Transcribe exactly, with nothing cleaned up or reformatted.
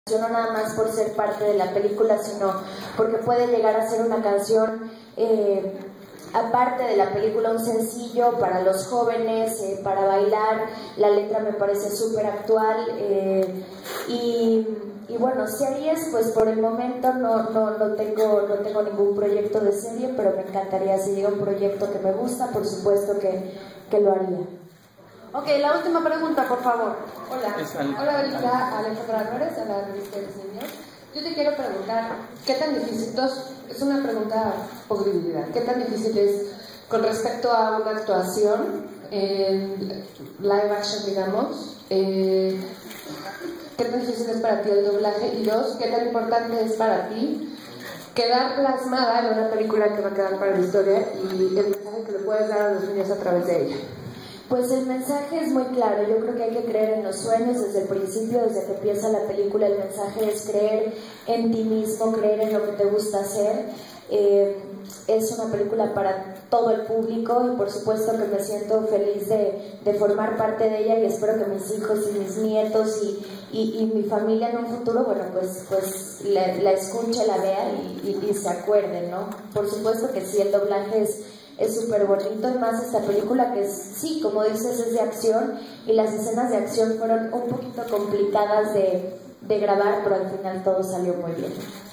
no nada más por ser parte de la película, sino porque puede llegar a ser una canción eh, aparte de la película, un sencillo para los jóvenes, eh, para bailar. La letra me parece súper actual eh, y, y bueno, series, pues por el momento no, no, no, tengo, no tengo ningún proyecto de serie, pero me encantaría, si llega un proyecto que me gusta, por supuesto que, que lo haría. Ok, la última pregunta, por favor. Hola, hola Erika, Alejandra Álvarez, de la revista de Diseño. Yo te quiero preguntar, ¿qué tan difícil, dos, es una pregunta por divinidad, ¿qué tan difícil es con respecto a una actuación en live action, digamos? Eh, ¿Qué tan difícil es para ti el doblaje? Y dos, ¿qué tan importante es para ti quedar plasmada en una película que va a quedar para la historia y el mensaje que le puedes dar a los niños a través de ella? Pues el mensaje es muy claro. Yo creo que hay que creer en los sueños desde el principio, desde que empieza la película. El mensaje es creer en ti mismo, creer en lo que te gusta hacer. Eh, es una película para todo el público y por supuesto que me siento feliz de, de formar parte de ella, y espero que mis hijos y mis nietos y, y, y mi familia en un futuro, bueno, pues, pues la, la escuche, la vea y, y, y se acuerden, ¿no? Por supuesto que sí, el doblaje es es súper bonito, y más esta película que es, sí, como dices, es de acción, y las escenas de acción fueron un poquito complicadas de, de grabar, pero al final todo salió muy bien.